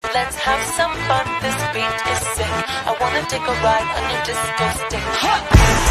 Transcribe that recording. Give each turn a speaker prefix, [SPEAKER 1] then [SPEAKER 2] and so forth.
[SPEAKER 1] Let's have some fun, this beat is sick. I wanna take a ride on your disco stick.